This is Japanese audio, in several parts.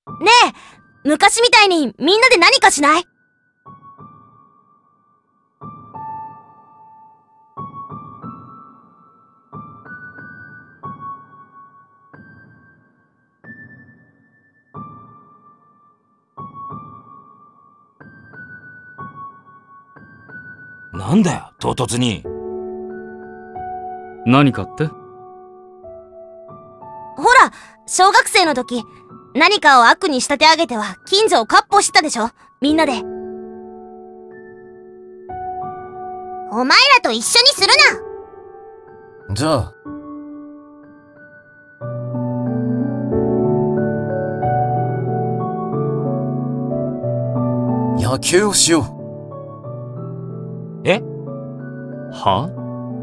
ねえ、昔みたいにみんなで何かしない？ なんだよ、唐突に。 何かって？ ほら、小学生の時、何かを悪に仕立て上げては近所を闊歩してたでしょ、みんなで。お前らと一緒にするな。じゃあ野球をしよう。 え？ は？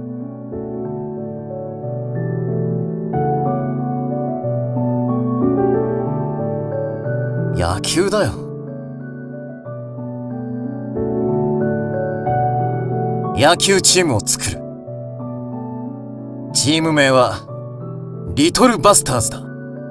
野球だよ。野球チームを作る。チーム名はリトルバスターズだ。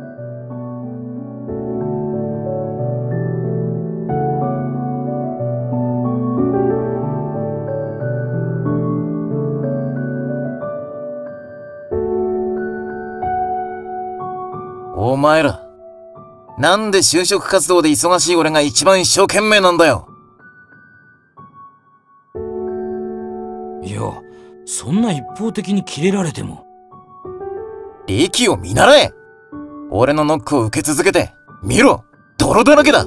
お前ら、なんで就職活動で忙しい俺が一番一生懸命なんだよ。 いや、そんな一方的にキレられても。 力を見習え。俺のノックを受け続けて見ろ、泥だらけだ。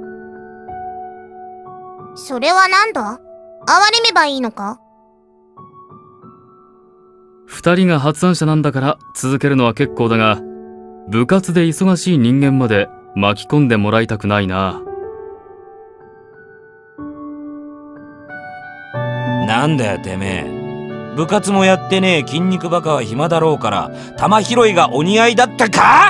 それはなんだ？哀れめばいいのか？ 二人が発案者なんだから続けるのは結構だが、部活で忙しい人間まで巻き込んでもらいたくないな。 なんだよてめえ。部活もやってねえ筋肉バカは暇だろうから球拾いがお似合いだったか？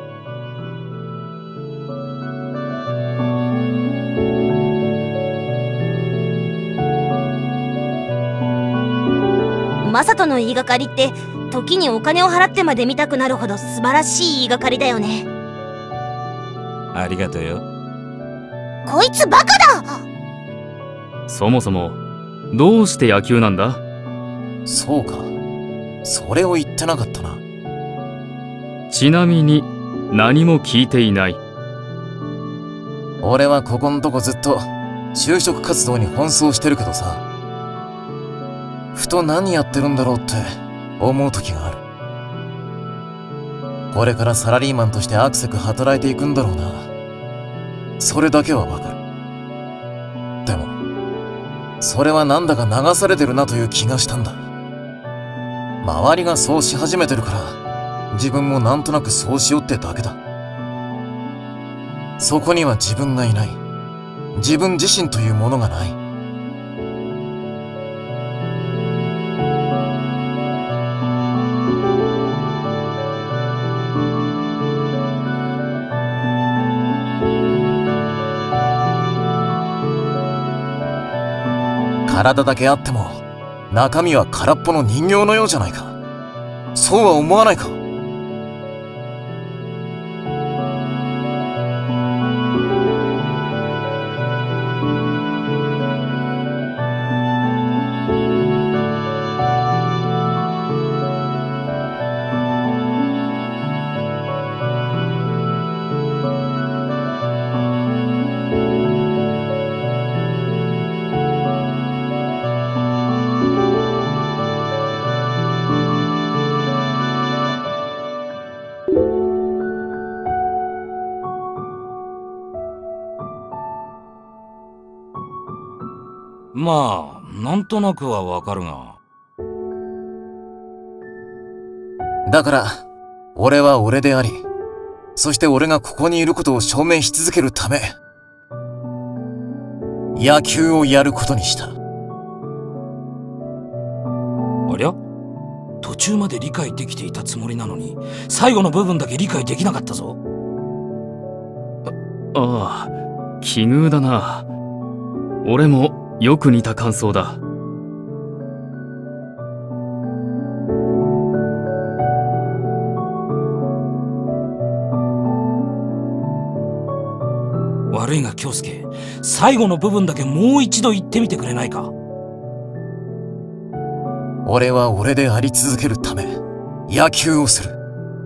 マサトの言いがかりって時にお金を払ってまで見たくなるほど素晴らしい言いがかりだよね。 ありがとうよ。 こいつバカだ！ そもそもどうして野球なんだ？ そうか、それを言ってなかったな。 ちなみに何も聞いていない。 俺はここんとこずっと就職活動に奔走してるけどさ、ふと何やってるんだろうって思う時がある。これからサラリーマンとしてアクセク働いていくんだろうな。それだけはわかる。でもそれはなんだか流されてるなという気がしたんだ。周りがそうし始めてるから自分もなんとなくそうしようってだけだ。そこには自分がいない。自分自身というものがない。体だけあっても中身は空っぽの人形のようじゃないか。そうは思わないか？ まあなんとなくはわかるが。 だから俺は俺であり、そして俺がここにいることを証明し続けるため、野球をやることにした。 ありゃ、途中まで理解できていたつもりなのに最後の部分だけ理解できなかったぞ。 ああ、奇遇だな。俺もよく似た感想だ。 悪いが京介、最後の部分だけもう一度言ってみてくれないか。 俺は俺であり続けるため野球をする。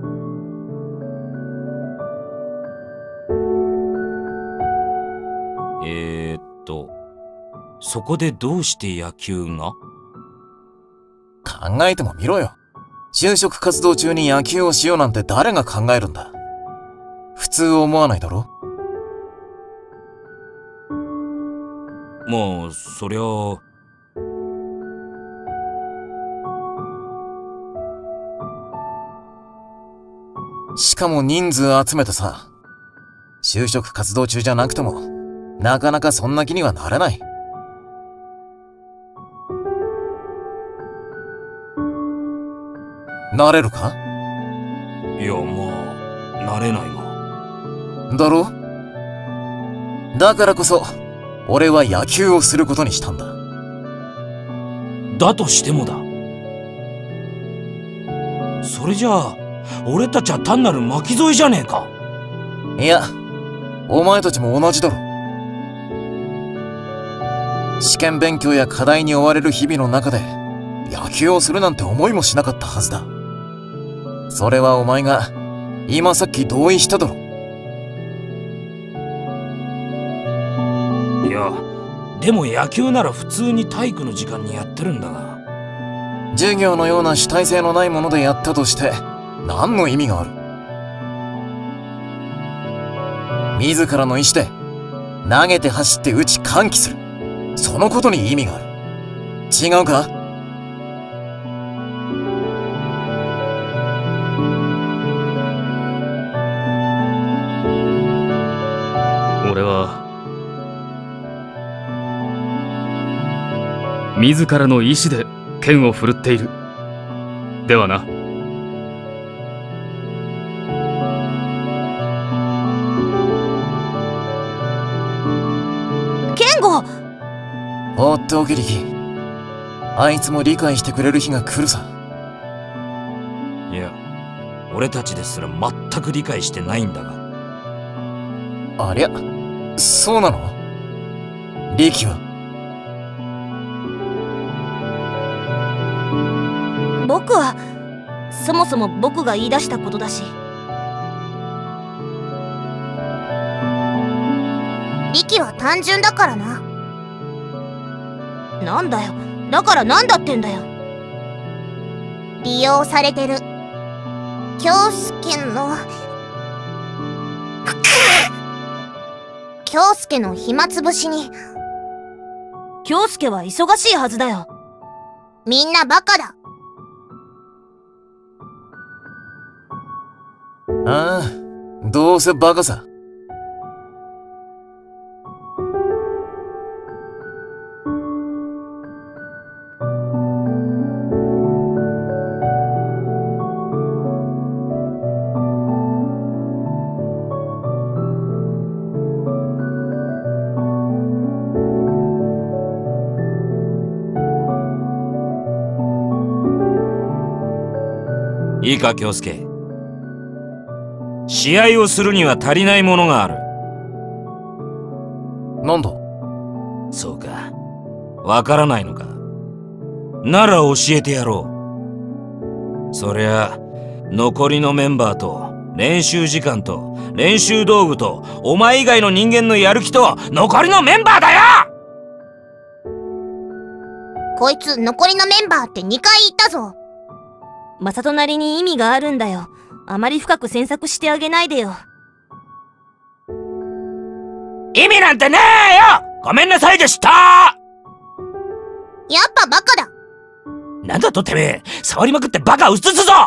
そこでどうして野球が？ 考えてもみろよ。就職活動中に野球をしようなんて誰が考えるんだ。普通思わないだろ。 まあそりゃしかも人数集めてさ。就職活動中じゃなくてもなかなかそんな気にはなれない。なれるか？ いや、まあなれないが。 だろ？だからこそ俺は野球をすることにしたんだ。 だとしてもだ。それじゃあ俺たちは単なる巻き添えじゃねえか。 いや、お前たちも同じだろ。試験勉強や課題に追われる日々の中で野球をするなんて思いもしなかったはずだ。それはお前が今さっき同意しただろ。 いや、でも野球なら普通に体育の時間にやってるんだが。 授業のような主体性のないものでやったとして何の意味がある？自らの意志で投げて走って打ち喚起する、そのことに意味がある。違うか？ 俺は自らの意志で剣を振るっている。ではな。 ケンゴ！ 放っておけリキ。あいつも理解してくれる日が来るさ。 いや、俺たちですら全く理解してないんだが。 ありゃ、そうなの？リキは？ 僕はそもそも僕が言い出したことだし。リキは単純だからな。なんだよ、だからなんだってんだよ。利用されてる京介の京介の暇つぶしに。京介は忙しいはずだよ。みんなバカだ。 ああ、どうせバカさ。 いいか京介、試合をするには足りないものがある。 なんだ？ そうか、わからないのか。なら教えてやろう。そりゃ残りのメンバーと練習時間と練習道具とお前以外の人間のやる気と残りのメンバーだよ。 こいつ残りのメンバーって2回言ったぞ。マサトなりに意味があるんだよ。あまり深く詮索してあげないでよ。 意味なんてねえよ。ごめんなさいでした。 やっぱバカだ。 なんだとてめえ、触りまくってバカうつつぞ。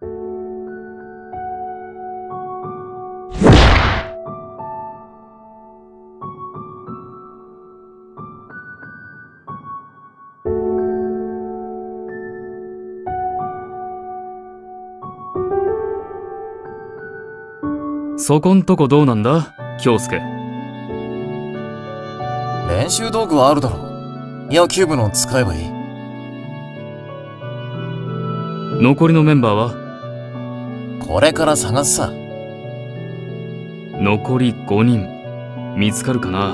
そこんとこどうなんだ京介？ 練習道具はあるだろ。野球部の使えばいい。 残りのメンバーは？ これから探すさ。 残り5人。 見つかるかな。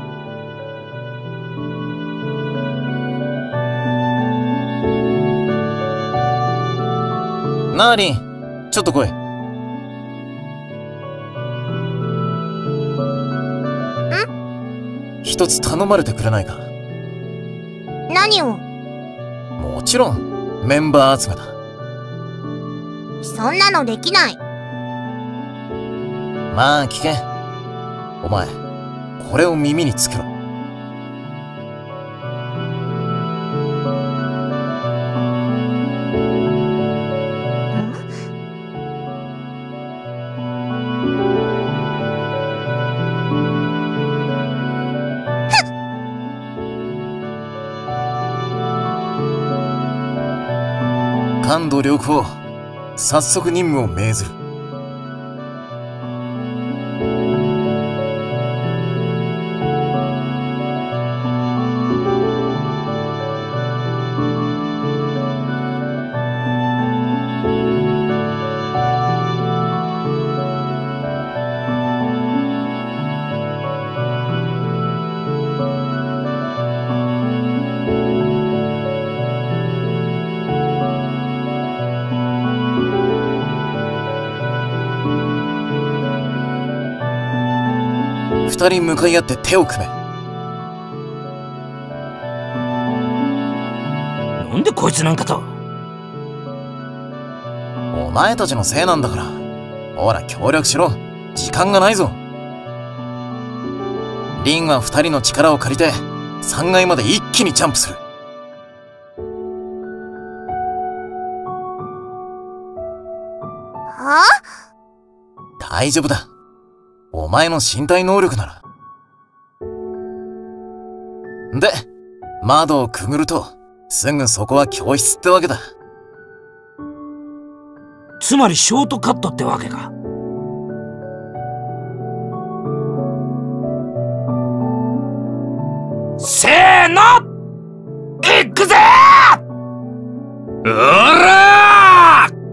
なあリン、ちょっと来い。一つ頼まれてくれないか。 何を？ もちろんメンバー集めだ。 そんなのできない。 まあ聞け。お前これを耳につけろ。感度良好。早速任務を命ずる。二人向かい合って手を組め。 なんでこいつなんかと。 お前たちのせいなんだから。ほら協力しろ。時間がないぞ。リンは二人の力を借りて3階まで一気にジャンプする。 はあ？ 大丈夫だ。お前の身体能力なら。で、窓をくぐるとすぐそこは教室ってわけだ。 つまりショートカットってわけか。せーの、いくぜー。おらー。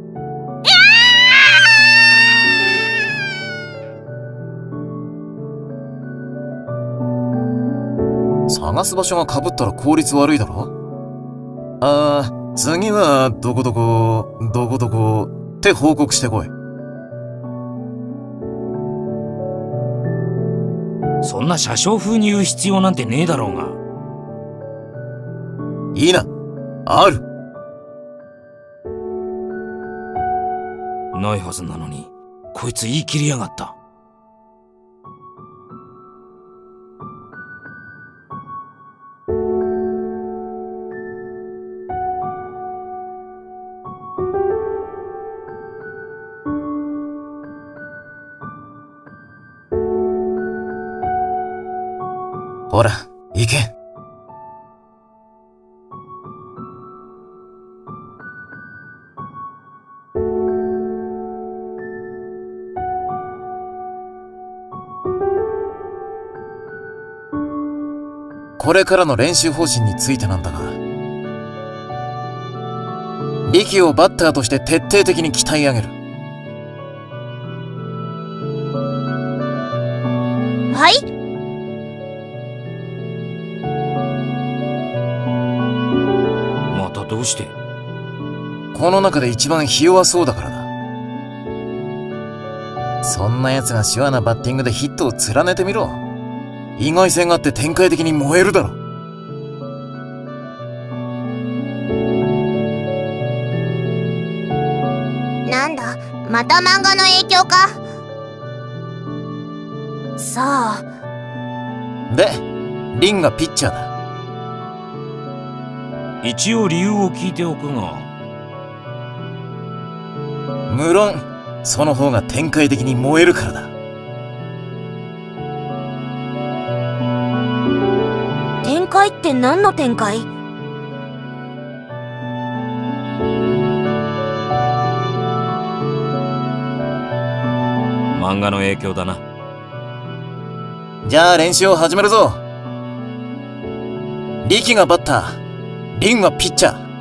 探す場所が被ったら効率悪いだろ。次はどこどこどこどこって報告してこい。 そんな車掌風に言う必要なんてねえだろうが。 いいな。ある。 ないはずなのにこいつ言い切りやがった。 ほら、行け。これからの練習方針についてなんだが、リキをバッターとして徹底的に鍛え上げる。 はい？ どうして？ この中で一番ひ弱そうだからだ。そんな奴がシュアなバッティングでヒットを連ねてみろ。意外性があって展開的に燃えるだろ。 なんだ、また漫画の影響か。さあ。 で、リンがピッチャーだ。 一応理由を聞いておくが。 無論その方が展開的に燃えるからだ。 展開って何の展開？ 漫画の影響だな。 じゃあ練習を始めるぞ。リキがバッター、リンはピッチャー。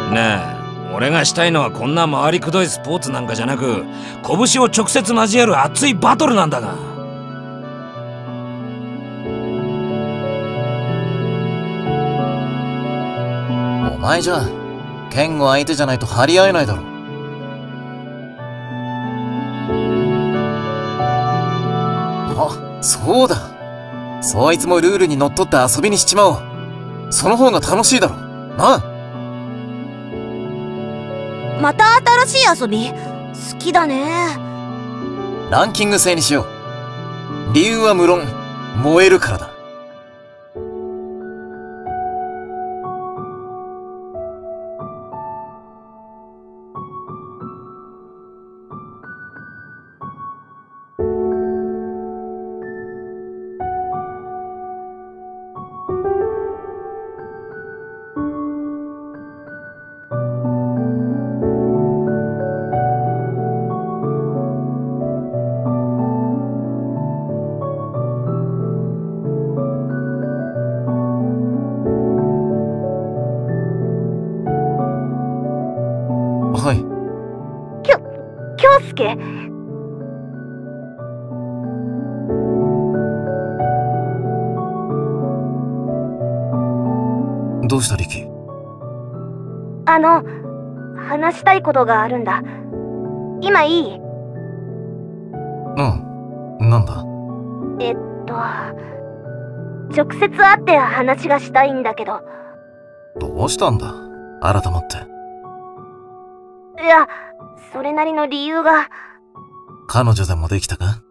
ねえ、俺がしたいのはこんな回りくどいスポーツなんかじゃなく、拳を直接交える熱いバトルなんだが。 お前じゃケンゴ相手じゃないと張り合えないだろ。あ、そうだ。そいつもルールにのっとって遊びにしちまおう。その方が楽しいだろ。なあ。 また新しい遊び好きだね。 ランキング制にしよう。理由は無論燃えるからだ。はい。 京介。 どうしたリキ？ 話したいことがあるんだ。今いい？ うん。なんだ？ 直接会って話がしたいんだけど。 どうしたんだ？改まって。 いや、それなりの理由が。 彼女でもできたか？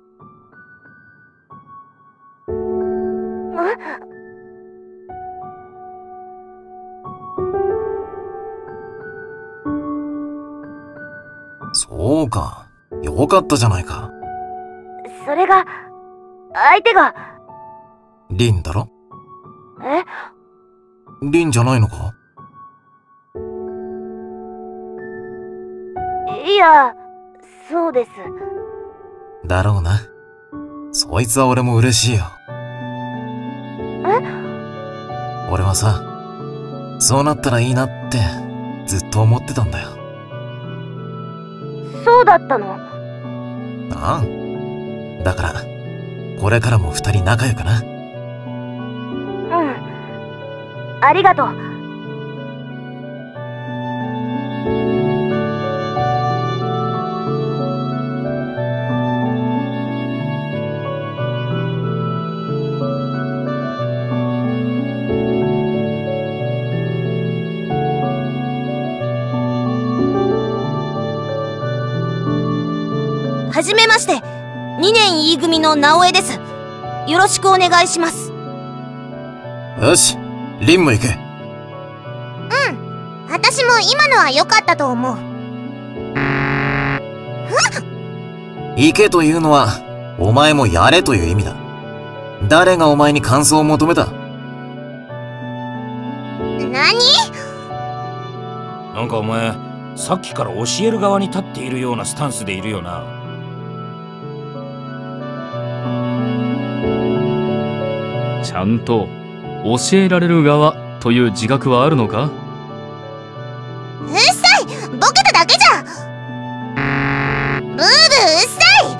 そうか。よかったじゃないか。 それが、相手が。 リンだろ？ え？ リンじゃないのか？ いや、そうです。 だろうな。そいつは俺も嬉しいよ。 え？ 俺はさ、そうなったらいいなってずっと思ってたんだよ。 そうだったの？ ああ。だから、これからも二人仲良くな。 うん。ありがとう。はじめまして、2年 E 組の直江です。よろしくお願いします。 よし、リンも行け。 私も今のは良かったと思う。 行けというのは、お前もやれという意味だ。誰がお前に感想を求めた？ 何？ なんかお前、さっきから教える側に立っているようなスタンスでいるよな。 ちゃんと教えられる側という自覚はあるのか？ うっさい！ボケただけじゃん！ブーブーうっさい！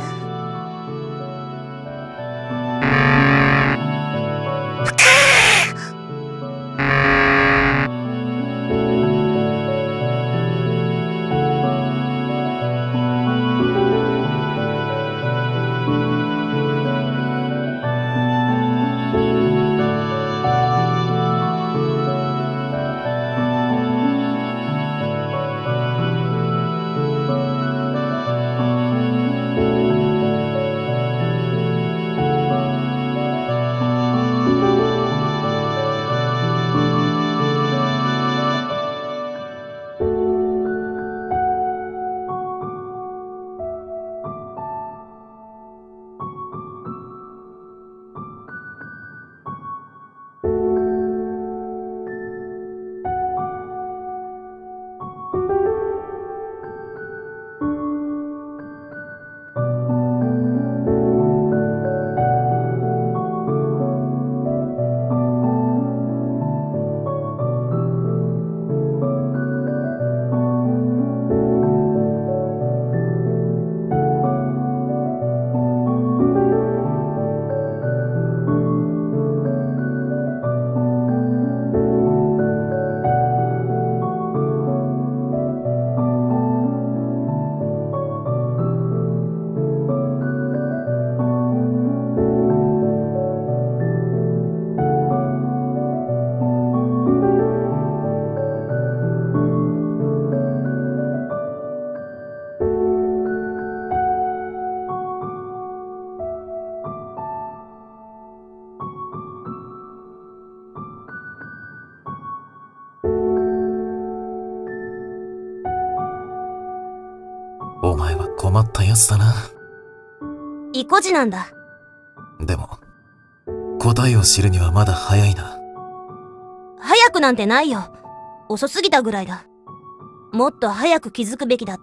お前は困ったやつだな。 意固地なんだ。 でも、答えを知るにはまだ早いな。 早くなんてないよ。遅すぎたぐらいだ。もっと早く気づくべきだった。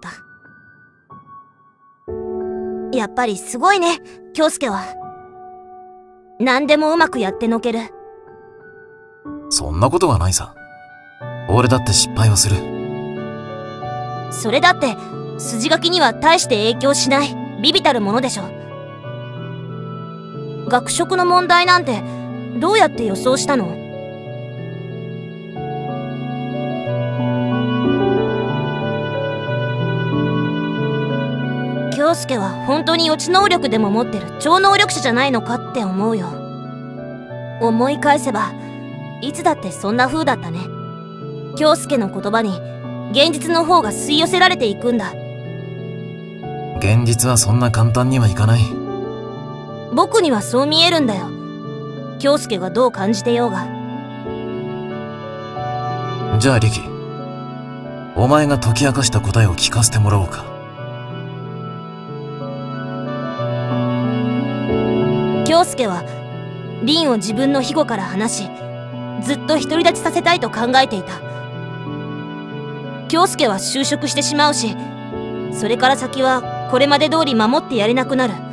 やっぱりすごいね、京介は。何でもうまくやってのける。 そんなことはないさ。俺だって失敗をする。 それだって筋書きには大して影響しない微々たるものでしょ。学食の問題なんてどうやって予想したの？京介は本当に予知能力でも持ってる超能力者じゃないのかって思うよ。思い返せばいつだってそんな風だったね。京介の言葉に現実の方が吸い寄せられていくんだ。 現実はそんな簡単にはいかない。 僕にはそう見えるんだよ。京介がどう感じてようが。 じゃあリキ、お前が解き明かした答えを聞かせてもらおうか。 京介は凛を自分の庇護から離し、ずっと独り立ちさせたいと考えていた。京介は就職してしまうし、それから先はこれまで通り守ってやれなくなる。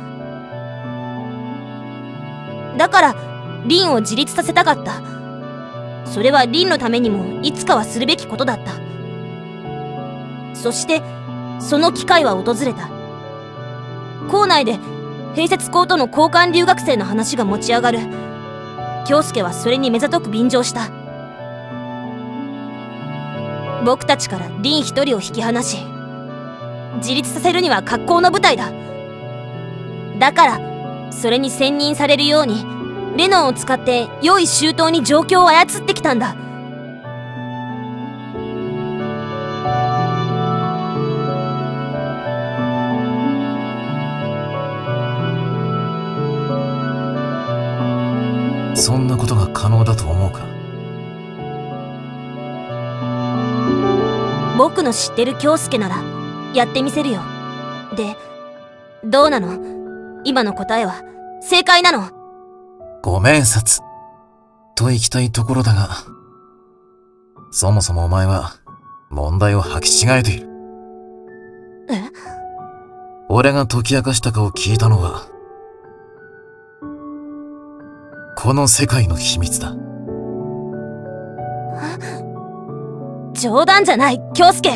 だから凛を自立させたかった。それは凛のためにもいつかはするべきことだった。そしてその機会は訪れた。校内で併設校との交換留学生の話が持ち上がる。京介はそれに目ざとく便乗した。僕たちから凛一人を引き離し、自立させるには格好の舞台だ。だからそれに専任されるようにレノンを使って良い周到に状況を操ってきたんだ。 そんなことが可能だと思うか？ 僕の知ってる京介ならやってみせるよ。で、どうなの？今の答えは正解なの？ ご明察と言きたいところだが、そもそもお前は問題を履き違えている。 え？ 俺が解き明かしたかを聞いたのはこの世界の秘密だ。 冗談じゃない、京介。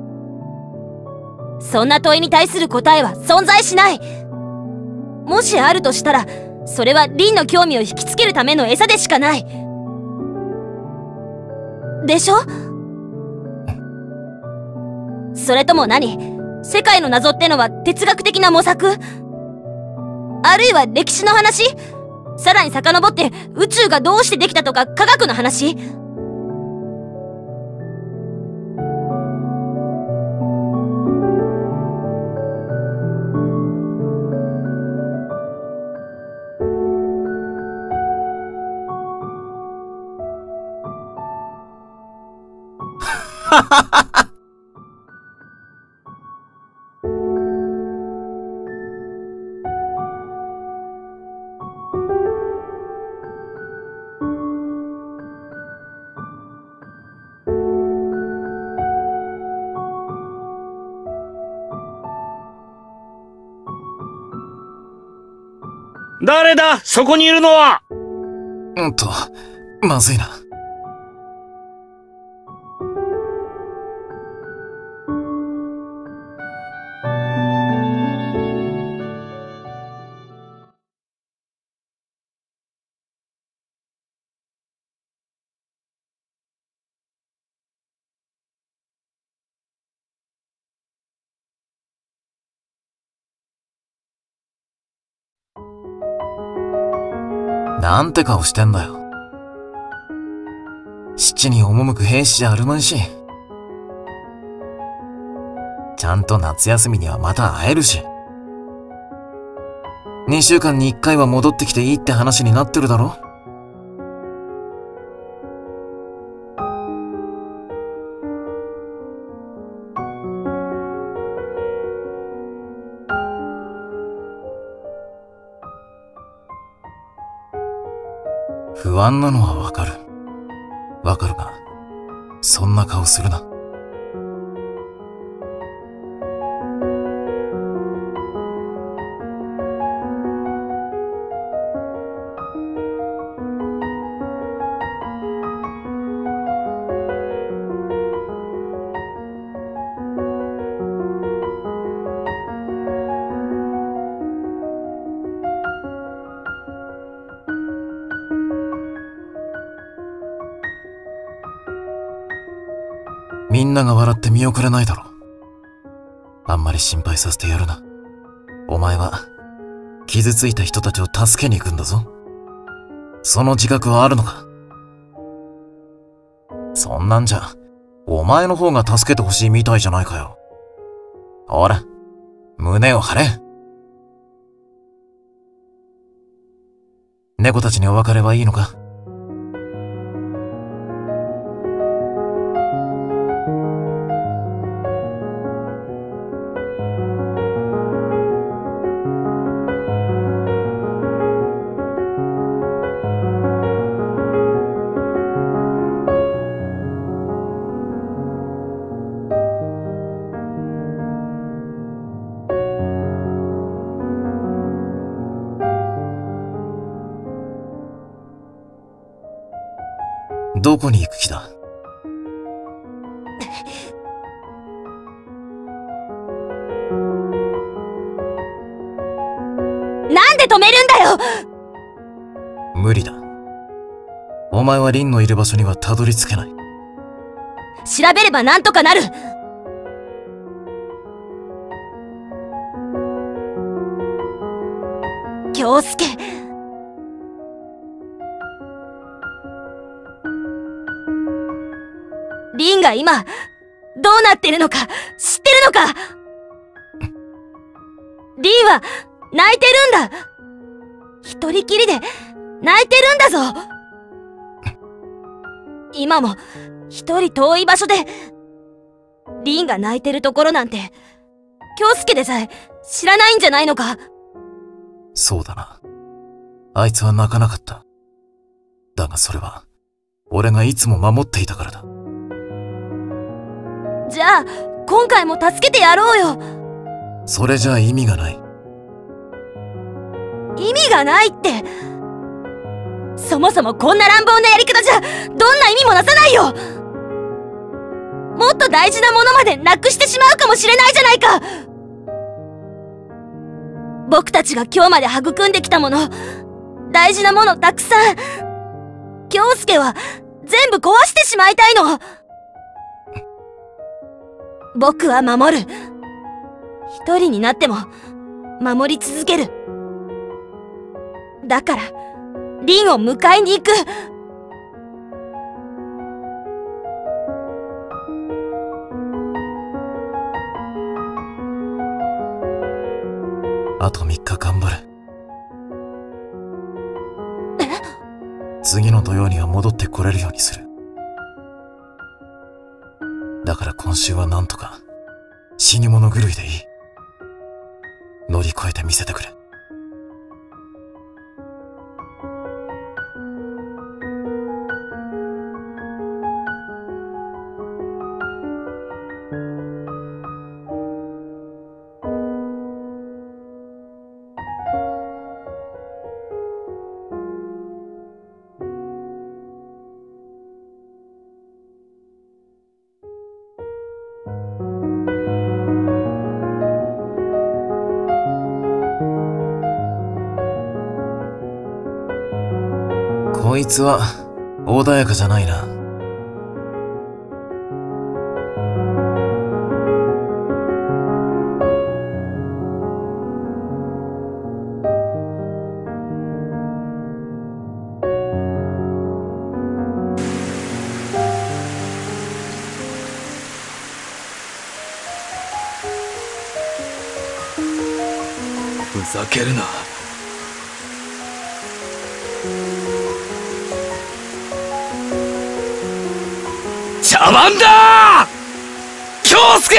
そんな問いに対する答えは存在しない。もしあるとしたら、それは凛の興味を引きつけるための餌でしかない。でしょ？それとも何？世界の謎ってのは哲学的な模索？あるいは歴史の話？さらに遡って宇宙がどうしてできたとか科学の話？ 誰だ、そこにいるのは。 まずいな。なんて顔してんだよ。七に赴く兵士じゃあるまいし。ちゃんと夏休みにはまた会えるし。2週間に1回は戻ってきていいって話になってるだろ。 不安なのはわかる。わかるが、そんな顔するな。みんなが笑って見送れないだろ。あんまり心配させてやるな。お前は、傷ついた人たちを助けに行くんだぞ。その自覚はあるのか？そんなんじゃ、お前の方が助けてほしいみたいじゃないかよ。ほら、胸を張れ。猫たちにお別れはいいのか？どこに行く気だ？ なんで止めるんだよ！ 無理だ。お前はリンのいる場所にはたどり着けない。 調べればなんとかなる！京介。リンが今、どうなってるのか、知ってるのか？リンは、泣いてるんだ！一人きりで、泣いてるんだぞ！今も、一人遠い場所で、リンが泣いてるところなんて、京介でさえ、知らないんじゃないのか？ そうだな。あいつは泣かなかった。だがそれは、俺がいつも守っていたからだ。 じゃあ、今回も助けてやろうよ。 それじゃあ意味がない。 意味がないって。そもそもこんな乱暴なやり方じゃ、どんな意味もなさないよ。もっと大事なものまでなくしてしまうかもしれないじゃないか。僕たちが今日まで育んできたもの、大事なものたくさん。京介は全部壊してしまいたいの。僕は守る。一人になっても守り続ける。だから、リンを迎えに行く。 あと3日頑張る。次の土曜には戻ってこれるようにする。だから今週はなんとか死に物狂いでいい。乗り越えてみせてくれ。こいつは穏やかじゃないな。 ふざけるな。 邪魔んだ京介！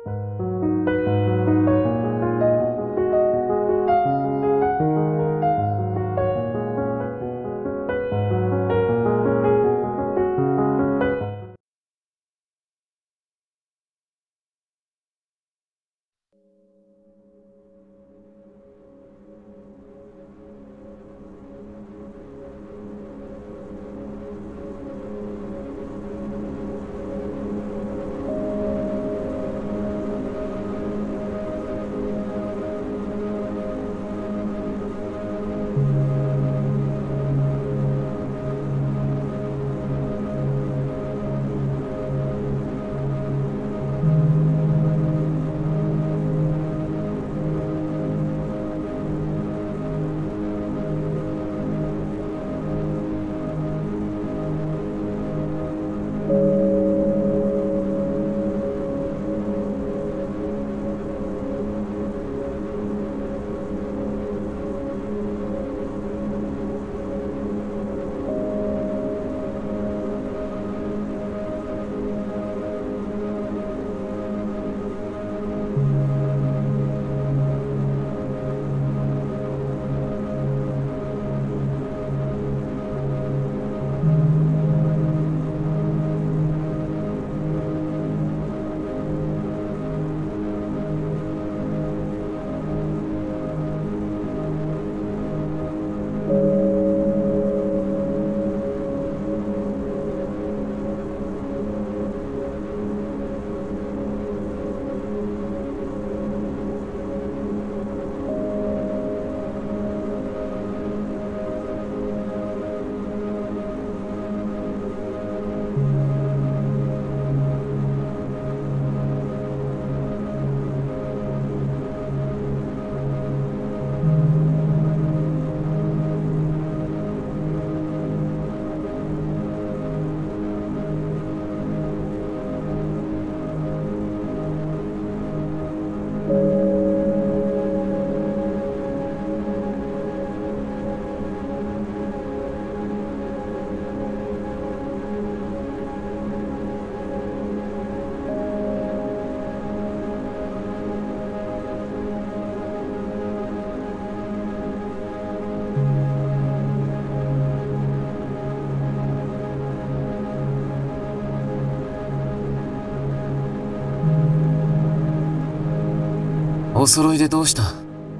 お揃いでどうした？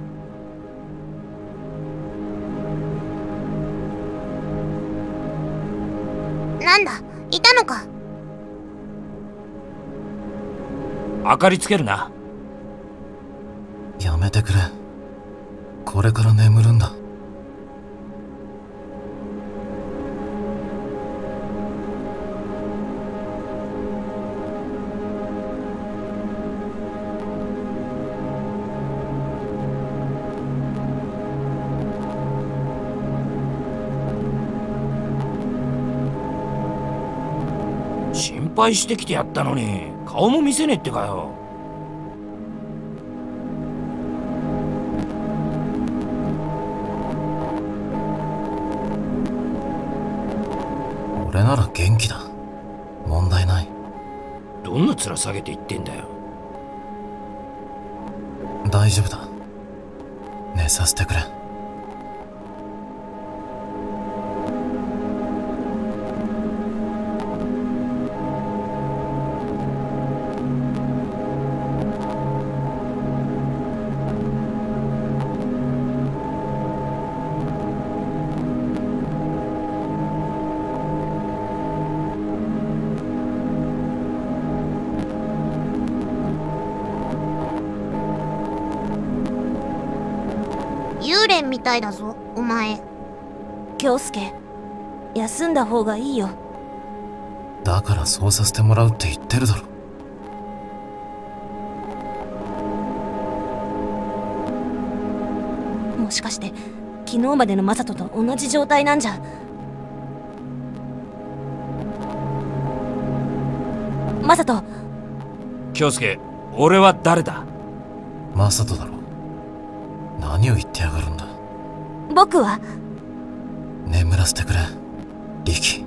なんだ、いたのか。 明かりつけるな。 やめてくれ。これから眠るんだ。 心配してきてやったのに顔も見せねえってかよ。 俺なら元気だ。問題ない。 どんな面下げて言ってんだよ。 大丈夫だ。寝させてくれ。 幽霊みたいだぞ、お前。京介、休んだ方がいいよ。 だからそうさせてもらうって言ってるだろ。 もしかして昨日までのマサトと同じ状態なんじゃ。マサト。 京介、俺は誰だ？ マサトだろ。何を言ってやがるんだ。 僕は眠らせてくれ、リキ。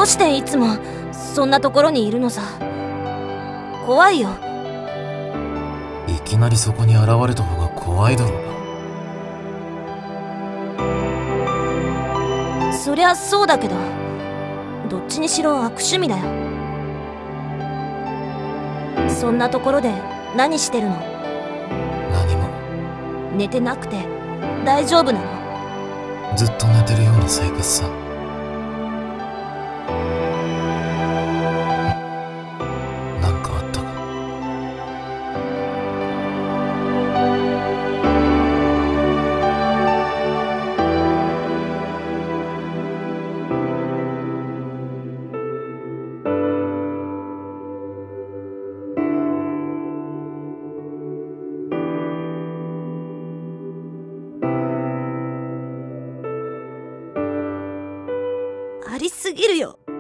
していつもそんなところにいるのさ。怖いよ。 いきなりそこに現れた方が怖いだろうが。 そりゃそうだけど、どっちにしろ悪趣味だよ。そんなところで何してるの？ 何も。 寝てなくて大丈夫なの？ ずっと寝てるような生活さ。なんかあったか？ ありすぎるよ。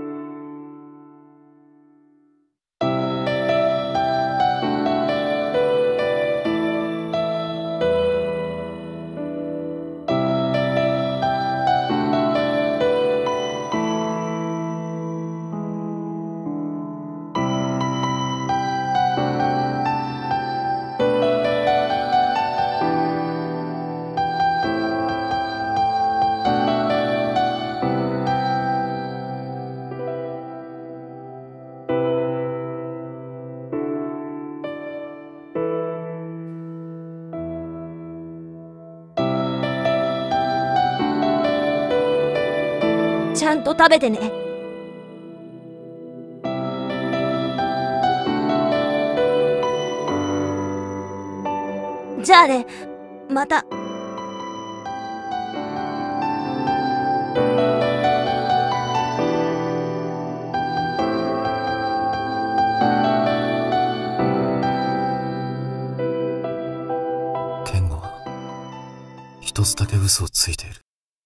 ちゃんと食べてね。じゃあね、また。 ケンゴは一つだけ嘘をついている。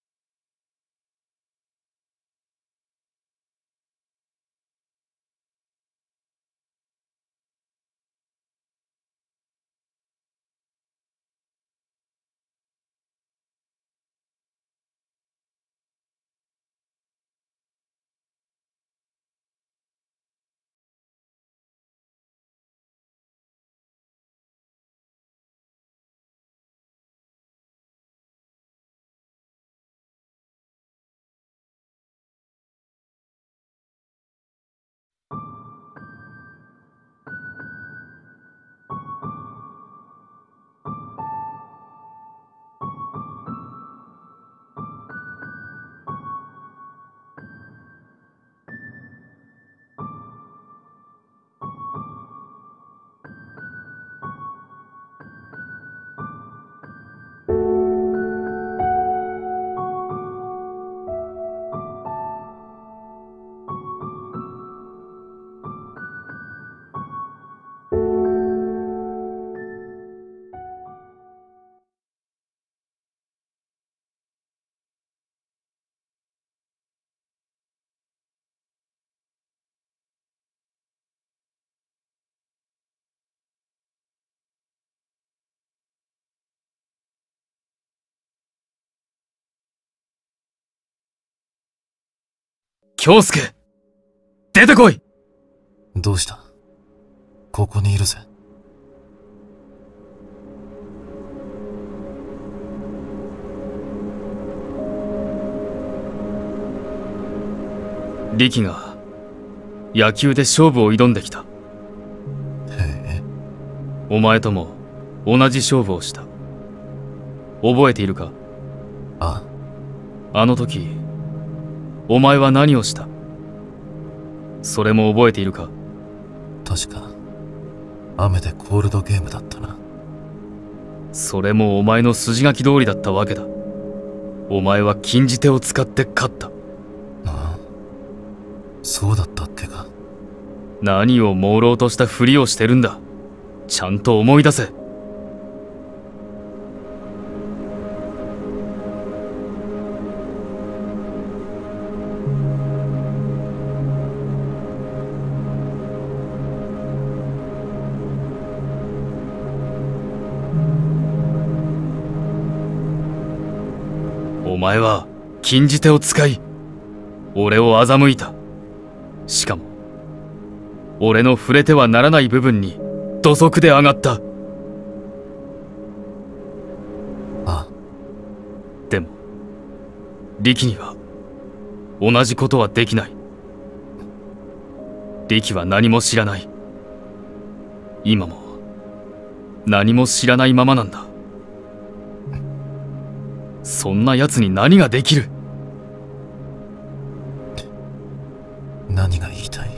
京介、出てこい。 どうした？ここにいるぜ。 力が野球で勝負を挑んできた。 へえ。 お前とも同じ勝負をした。覚えているか？ ああの時お前は何をした？それも覚えているか？ 確か雨でコールドゲームだったな。 それもお前の筋書き通りだったわけだ。お前は禁じ手を使って勝った。 ああ、そうだったっけか。 何を朦朧としたふりをしてるんだ。ちゃんと思い出せ。お前は禁じ手を使い、俺を欺いた。 しかも俺の触れてはならない部分に土足で上がった。 ああ。 でもリキには同じことはできない。リキは何も知らない。今も何も知らないままなんだ。そんな奴に何ができる？ 何が言いたい？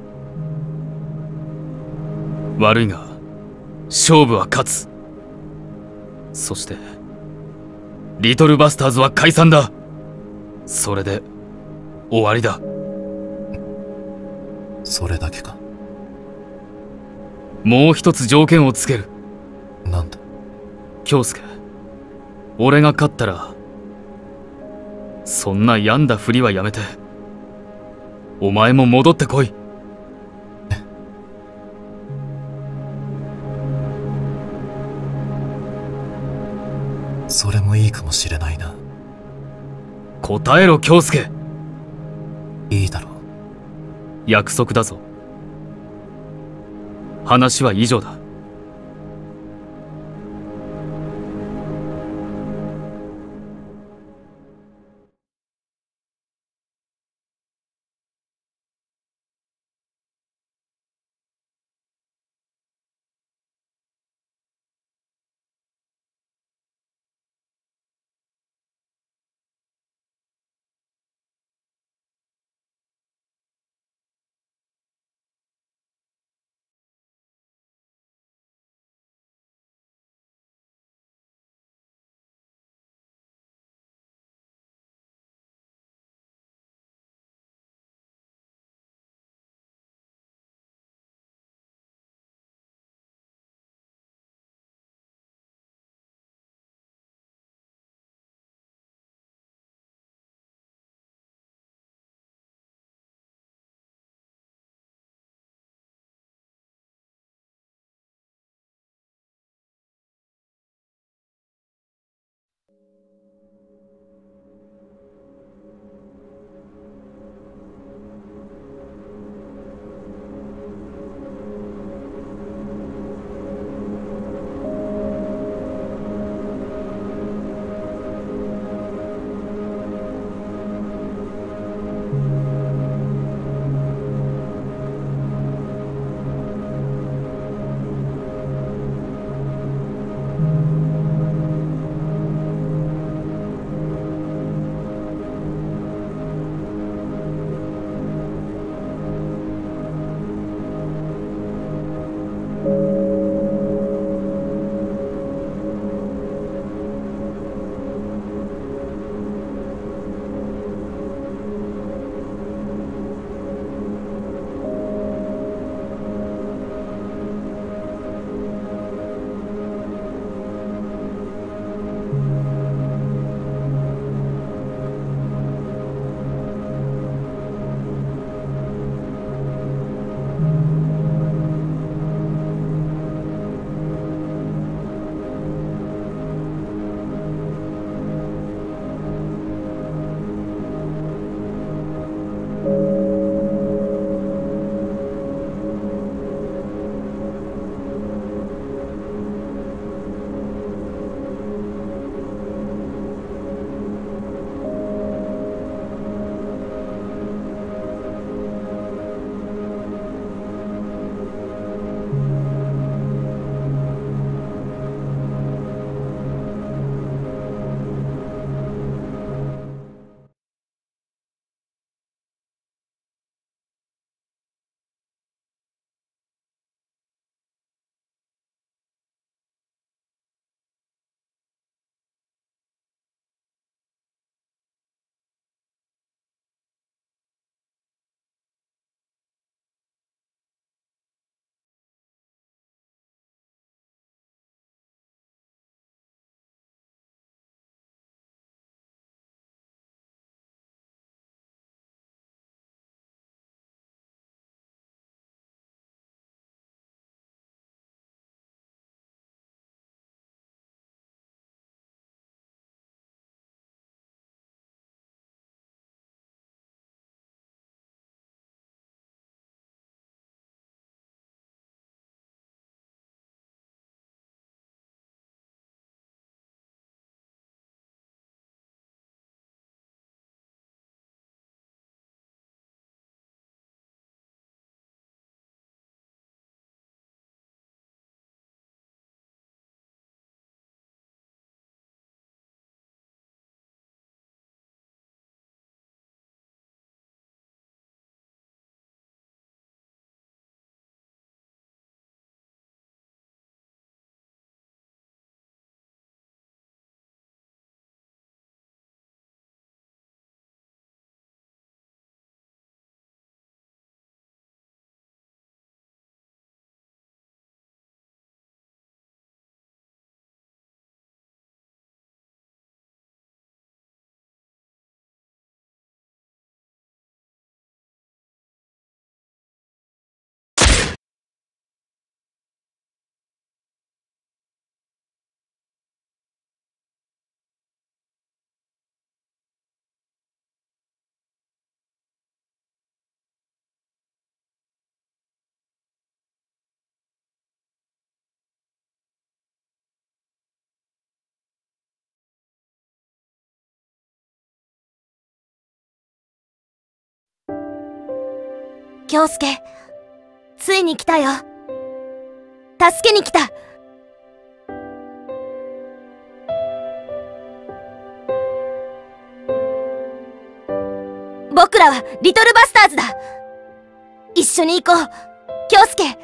悪いが勝負は勝つ。そしてリトルバスターズは解散だ。それで終わりだ。 それだけか？ もう一つ条件をつける。 なんだ？ 京介、俺が勝ったらそんな病んだふりはやめてお前も戻ってこい。 それもいいかもしれないな。 答えろ京介。 いいだろう。 約束だぞ。話は以上だ。 京介、ついに来たよ。助けに来た。僕らはリトルバスターズだ。一緒に行こう、京介。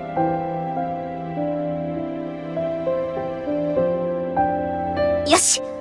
よし。